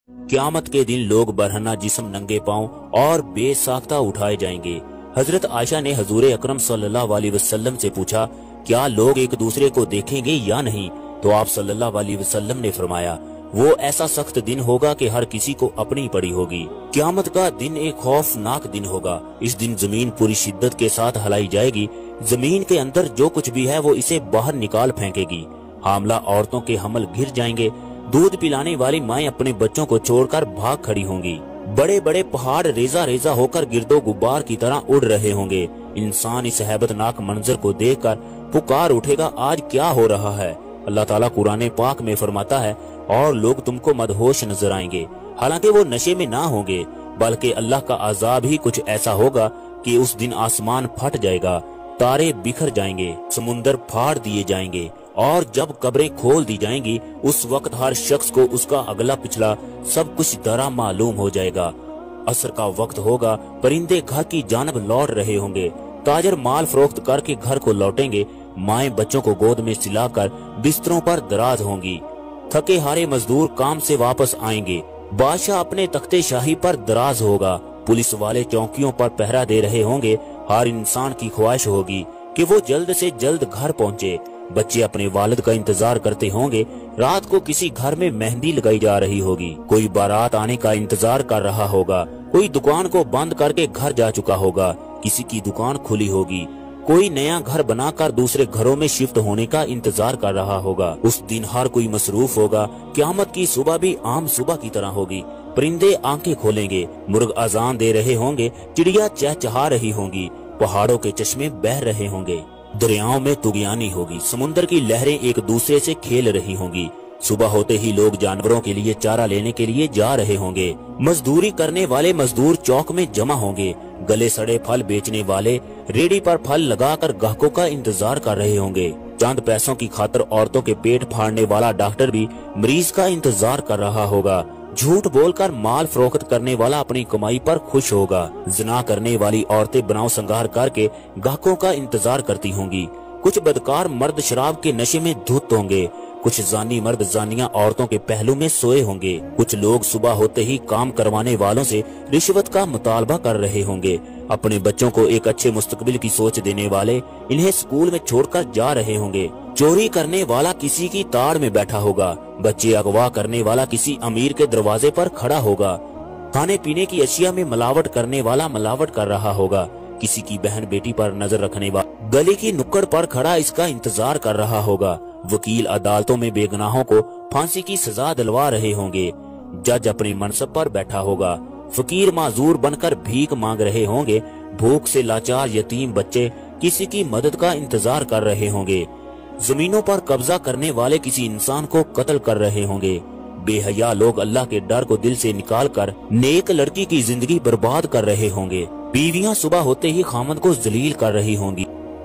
قیامت کے دن لوگ برہنہ جسم ننگے پاؤں اور بے ساختہ اٹھائے جائیں گے۔ حضرت عائشہ نے حضور اکرم صلی اللہ علیہ وسلم سے پوچھا، کیا لوگ ایک دوسرے کو دیکھیں گے یا نہیں؟ تو آپ صلی اللہ علیہ وسلم نے فرمایا، وہ ایسا سخت دن ہوگا کہ ہر کسی کو اپنی پڑی ہوگی۔ قیامت کا دن ایک خوفناک دن ہوگا۔ اس دن زمین پوری شدت کے ساتھ ہلائی جائے گی۔ زمین کے اندر جو کچھ بھی ہے وہ اسے باہر نکال پھینکے گی۔ حاملہ عورتوں کے حمل گر جائیں گے۔ دودھ پلانے والی مائیں اپنے بچوں کو چھوڑ کر بھاگ کھڑی ہوں گی۔ بڑے بڑے پہاڑ ریزہ ریزہ ہو کر گرد و غبار کی طرح اڑ رہے ہوں گے۔ انسان اس ہیبت ناک منظر کو دیکھ کر پکار اٹھے گا، آج کیا ہو رہا ہے؟ اللہ تعالیٰ قرآن پاک میں فرماتا ہے، اور لوگ تم کو مدہوش نظر آئیں گے، حالانکہ وہ نشے میں نہ ہوں گے، بلکہ اللہ کا عذاب ہی کچھ ایسا ہوگا کہ اس دن آسمان پھٹ جائے گا، تارے بکھر جائیں گے، سمندر پھاڑ دیے جائیں گے، اور جب قبریں کھول دی جائیں گی اس وقت ہر شخص کو اس کا اگلا پچھلا سب کچھ درا معلوم ہو جائے گا۔ عصر کا وقت ہوگا، پرندے گھر کی جانب لوٹ رہے ہوں گے، تاجر مال فروخت کر کے گھر کو لوٹیں گے، مائیں بچوں کو گود میں سلا کر بستروں پر دراز ہوں گی، تھکے ہارے مزدور کام سے واپس آئیں گے، بادشاہ اپنے تخت شاہی پر دراز ہوگا، پولیس والے چوکیوں پر پہرا دے رہے ہوں گے، ہر انسان کی خواہش ہوگی کہ وہ جلد سے جلد گھر پہنچے، بچے اپنے والد کا انتظار کرتے ہوں گے، رات کو کسی گھر میں مہندی لگائی جا رہی ہوگی، کوئی بارات آنے کا انتظار کر رہا ہوگا، کوئی دکان کو بند کر کے گھر جا چکا ہوگا، کسی کی دکان کھلی ہوگی، کوئی نیا گھر بنا کر دوسرے گھروں میں شفٹ ہونے کا انتظار کر رہا ہوگا۔ اس دن ہر کوئی مصروف ہوگا۔ قیامت کی صبح بھی عام صبح کی طرح ہوگی، پرندے آنکھیں کھولیں گے، مرغ اذان دے رہے ہوں گے، چڑیا چہچہا رہی ہوں گی، پہاڑوں کے چشمے بہہ رہے ہوں گے، دریاؤں میں طغیانی ہوگی، سمندر کی لہریں ایک دوسرے سے کھیل رہی ہوں گی۔ صبح ہوتے ہی لوگ جانوروں کے لیے چارہ لینے کے لیے جا رہے ہوں گے، مزدوری کرنے والے مزدور چوک میں جمع ہوں گے، گلے سڑے پھل بیچنے والے ریڑھی پر پھل لگا کر گاہکوں کا انتظار کر رہے ہوں گے، چند پیسوں کی خاطر عورتوں کے پیٹ پھاڑنے والا ڈاکٹر بھی مریض کا انتظار کر رہا ہوگا، جھوٹ بول کر مال فروخت کرنے والا اپنی کمائی پر خوش ہوگا، زنا کرنے والی عورتیں بناؤ سنگار کر کے گاہکوں کا انتظار کرتی ہوں گی، کچھ بدکار مرد شراب کے نشے میں دھت ہوں گے، کچھ زانی مرد زانیاں عورتوں کے پہلو میں سوئے ہوں گے، کچھ لوگ صبح ہوتے ہی کام کروانے والوں سے رشوت کا مطالبہ کر رہے ہوں گے، اپنے بچوں کو ایک اچھے مستقبل کی سوچ دینے والے انہیں اسکول میں چھوڑ کر جا رہے ہوں گے، چوری کرنے والا کسی کی تاڑ میں بیٹھا ہوگا، بچے اغوا کرنے والا کسی امیر کے دروازے پر کھڑا ہوگا، کھانے پینے کی اشیاء میں ملاوٹ کرنے والا ملاوٹ کر رہا ہوگا، کسی کی بہن بیٹی پر نظر رکھنے والا گلی کی نکڑ پر کھڑا اس کا انتظار کر رہا ہوگا، وکیل عدالتوں میں بے گناہوں کو پھانسی کی سزا دلوا رہے ہوں گے، جج اپنے منصب پر بیٹھا ہوگا، فقیر معذور بن کر بھیک مانگ رہے ہوں گے، بھوک سے لاچار یتیم بچے کسی کی مدد کا انتظار کر رہے ہوں گے، زمینوں پر قبضہ کرنے والے کسی انسان کو قتل کر رہے ہوں گے، بے حیا لوگ اللہ کے ڈر کو دل سے نکال کر نیک لڑکی کی زندگی برباد کر رہے ہوں گے، بیویاں صبح ہوتے ہی خامد کو ذلیل کر رہی ہوں گی،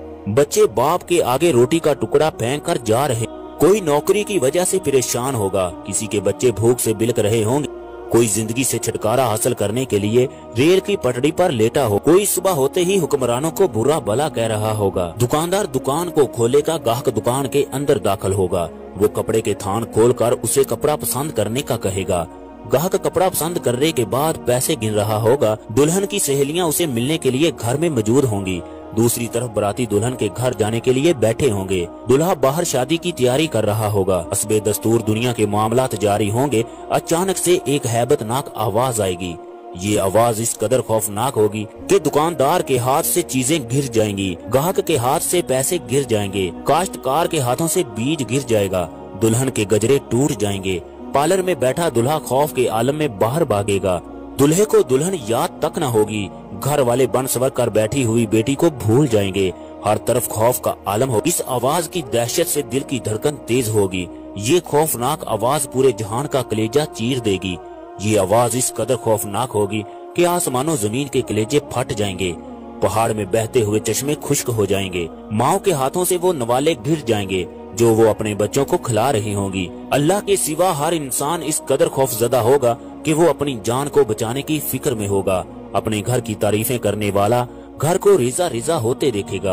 بچے باپ کے آگے روٹی کا ٹکڑا پھینک کر جا رہے، کوئی نوکری کی وجہ سے پریشان ہوگا، کسی کے بچے بھوک سے بلک رہے ہوں گے، کوئی زندگی سے چھٹکارا حاصل کرنے کے لیے ریل کی پٹڑی پر لیٹا ہو، کوئی صبح ہوتے ہی حکمرانوں کو برا بلا کہہ رہا ہوگا، دکاندار دکان کو کھولے گا، گاہک دکان کے اندر داخل ہوگا، وہ کپڑے کے تھان کھول کر اسے کپڑا پسند کرنے کا کہے گا، گاہک کپڑا پسند کرنے کے بعد پیسے گن رہا ہوگا، دلہن کی سہیلیاں اسے ملنے کے لیے گھر میں موجود ہوں گی، دوسری طرف براتی دلہن کے گھر جانے کے لیے بیٹھے ہوں گے، دلہا باہر شادی کی تیاری کر رہا ہوگا، حسب دستور دنیا کے معاملات جاری ہوں گے، اچانک سے ایک ہیبت ناک آواز آئے گی، یہ آواز اس قدر خوفناک ہوگی کہ دکاندار کے ہاتھ سے چیزیں گر جائیں گی، گاہک کے ہاتھ سے پیسے گر جائیں گے، کاشتکار کے ہاتھوں سے بیج گر جائے گا، دلہن کے گجرے ٹوٹ جائیں گے، پارلر میں بیٹھا دلہا خوف کے عالم میں باہر بھاگے گا، دلہے کو دلہن یاد تک نہ ہوگی، گھر والے بن سور کر بیٹھی ہوئی بیٹی کو بھول جائیں گے، ہر طرف خوف کا عالم ہو، اس آواز کی دہشت سے دل کی دھڑکن تیز ہوگی، یہ خوفناک آواز پورے جہان کا کلیجہ چیر دے گی، یہ آواز اس قدر خوفناک ہوگی کہ آسمان و زمین کے کلیجے پھٹ جائیں گے، پہاڑ میں بہتے ہوئے چشمے خشک ہو جائیں گے، ماؤں کے ہاتھوں سے وہ نوالے گر جائیں گے جو وہ اپنے بچوں کو کھلا رہی ہوں گی، اللہ کے سوا ہر انسان اس قدر خوف زدہ ہوگا کہ وہ اپنی جان کو بچانے کی فکر میں ہوگا، اپنے گھر کی تعریفیں کرنے والا گھر کو ریزہ ریزہ ہوتے دیکھے گا،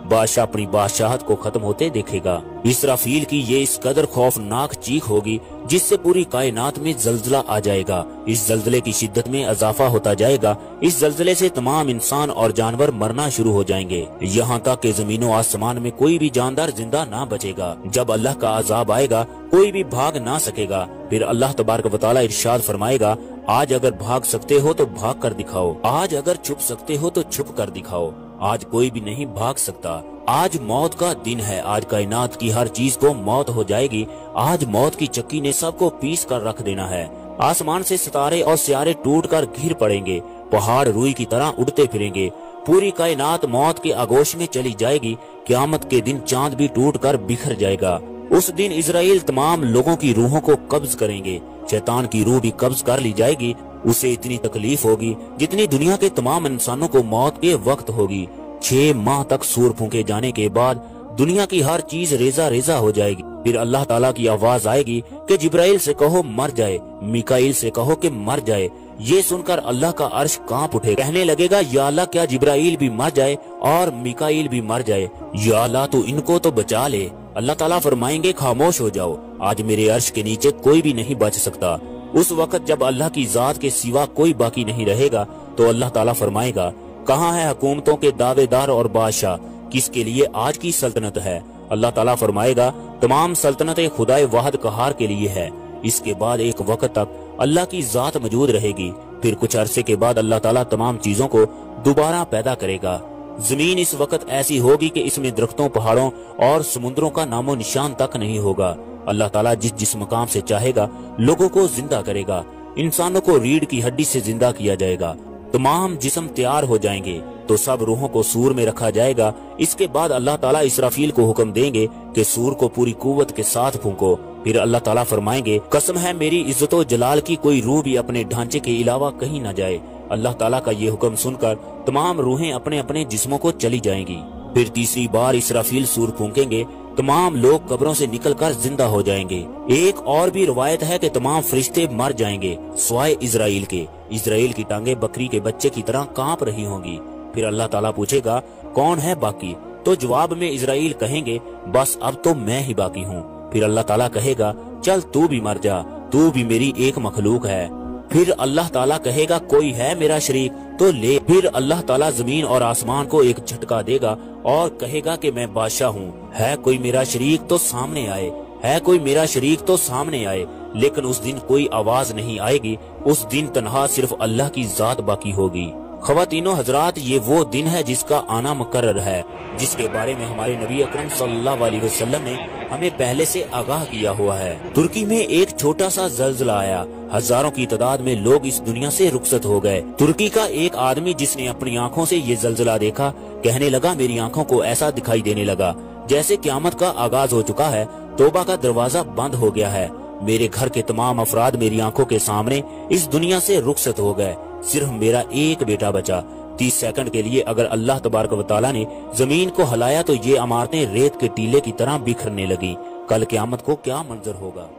بادشاہ اپنی بادشاہت کو ختم ہوتے دیکھے گا۔ اسرافیل کی یہ اس قدر خوفناک چیخ ہوگی جس سے پوری کائنات میں زلزلہ آ جائے گا۔ اس زلزلے کی شدت میں اضافہ ہوتا جائے گا۔ اس زلزلے سے تمام انسان اور جانور مرنا شروع ہو جائیں گے، یہاں تک کہ زمین و آسمان میں کوئی بھی جاندار زندہ نہ بچے گا۔ جب اللہ کا عذاب آئے گا کوئی بھی بھاگ نہ سکے گا۔ پھر اللہ تبارک و تعالی ارشاد فرمائے گا، آج اگر بھاگ سکتے ہو تو بھاگ کر دکھاؤ، آج اگر چھپ سکتے ہو تو چھپ کر دکھاؤ۔ آج کوئی بھی نہیں بھاگ سکتا۔ آج موت کا دن ہے۔ آج کائنات کی ہر چیز کو موت ہو جائے گی۔ آج موت کی چکی نے سب کو پیس کر رکھ دینا ہے۔ آسمان سے ستارے اور سیارے ٹوٹ کر گر پڑیں گے، پہاڑ روئی کی طرح اڑتے پھریں گے، پوری کائنات موت کے آغوش میں چلی جائے گی۔ قیامت کے دن چاند بھی ٹوٹ کر بکھر جائے گا۔ اس دن اسرائیل تمام لوگوں کی روحوں کو قبض کریں گے۔ شیطان کی روح بھی قبض کر لی جائے گی۔ اسے اتنی تکلیف ہوگی جتنی دنیا کے تمام انسانوں کو موت کے وقت ہوگی۔ 6 ماہ تک سور پھونکے جانے کے بعد دنیا کی ہر چیز ریزہ ریزہ ہو جائے گی۔ پھر اللہ تعالیٰ کی آواز آئے گی کہ جبرائیل سے کہو مر جائے، میکائیل سے کہو کہ مر جائے۔ یہ سن کر اللہ کا عرش کانپ اٹھے، کہنے لگے گا یا اللہ کیا جبرائیل بھی مر جائے اور میکائیل بھی مر جائے؟ یا اللہ تو ان کو تو بچا لے۔ اللہ تعالیٰ فرمائیں گے خاموش ہو جاؤ، آج میرے عرش کے نیچے کوئی بھی نہیں بچ سکتا۔ اس وقت جب اللہ کی ذات کے سوا کوئی باقی نہیں رہے گا تو اللہ تعالیٰ فرمائے گا، کہاں ہے حکومتوں کے دعوے دار اور بادشاہ؟ کس کے لیے آج کی سلطنت ہے؟ اللہ تعالیٰ فرمائے گا، تمام سلطنتیں خدائے واحد قہار کے لیے ہے۔ اس کے بعد ایک وقت تک اللہ کی ذات موجود رہے گی۔ پھر کچھ عرصے کے بعد اللہ تعالیٰ تمام چیزوں کو دوبارہ پیدا کرے گا۔ زمین اس وقت ایسی ہوگی کہ اس میں درختوں، پہاڑوں اور سمندروں کا نام و نشان تک نہیں ہوگا۔ اللہ تعالیٰ جس مقام سے چاہے گا لوگوں کو زندہ کرے گا۔ انسانوں کو ریڑھ کی ہڈی سے زندہ کیا جائے گا۔ تمام جسم تیار ہو جائیں گے تو سب روحوں کو سور میں رکھا جائے گا۔ اس کے بعد اللہ تعالیٰ اسرافیل کو حکم دیں گے کہ سور کو پوری قوت کے ساتھ پھونکو۔ پھر اللہ تعالیٰ فرمائیں گے، قسم ہے میری عزت و جلال کی، کوئی روح بھی اپنے ڈھانچے کے علاوہ کہیں نہ جائے۔ اللہ تعالیٰ کا یہ حکم سن کر تمام روحیں اپنے اپنے جسموں کو چلی جائیں گی۔ پھر تیسری بار اسرافیل سور پھونکیں گے، تمام لوگ قبروں سے نکل کر زندہ ہو جائیں گے۔ ایک اور بھی روایت ہے کہ تمام فرشتے مر جائیں گے سوائے اسرائیل کے۔ اسرائیل کی ٹانگیں بکری کے بچے کی طرح کانپ رہی ہوں گی۔ پھر اللہ تعالیٰ پوچھے گا، کون ہے باقی؟ تو جواب میں اسرائیل کہیں گے، بس اب تو میں ہی باقی ہوں۔ پھر اللہ تعالیٰ کہے گا، چل تو بھی مر جا، تو بھی میری ایک مخلوق ہے۔ پھر اللہ تعالیٰ کہے گا، کوئی ہے میرا شریک تو لے۔ پھر اللہ تعالیٰ زمین اور آسمان کو ایک جھٹکا دے گا اور کہے گا کہ میں بادشاہ ہوں، ہے کوئی میرا شریک تو سامنے آئے، ہے کوئی میرا شریک تو سامنے آئے۔ لیکن اس دن کوئی آواز نہیں آئے گی، اس دن تنہا صرف اللہ کی ذات باقی ہوگی۔ خواتین و حضرات، یہ وہ دن ہے جس کا آنا مقرر ہے، جس کے بارے میں ہمارے نبی اکرم صلی اللہ علیہ وسلم نے ہمیں پہلے سے آگاہ کیا ہوا ہے۔ ترکی میں ایک چھوٹا سا زلزلہ آیا، ہزاروں کی تعداد میں لوگ اس دنیا سے رخصت ہو گئے۔ ترکی کا ایک آدمی جس نے اپنی آنکھوں سے یہ زلزلہ دیکھا کہنے لگا، میری آنکھوں کو ایسا دکھائی دینے لگا جیسے قیامت کا آغاز ہو چکا ہے، توبہ کا دروازہ بند ہو گیا ہے۔ میرے گھر کے تمام افراد میری آنکھوں کے سامنے اس دنیا سے رخصت ہو گئے، صرف میرا ایک بیٹا بچا۔ 30 سیکنڈ کے لیے اگر اللہ تبارک و تعالیٰ نے زمین کو ہلایا تو یہ عمارتیں ریت کے ٹیلے کی طرح بکھرنے لگی۔ کل قیامت کو کیا منظر ہوگا؟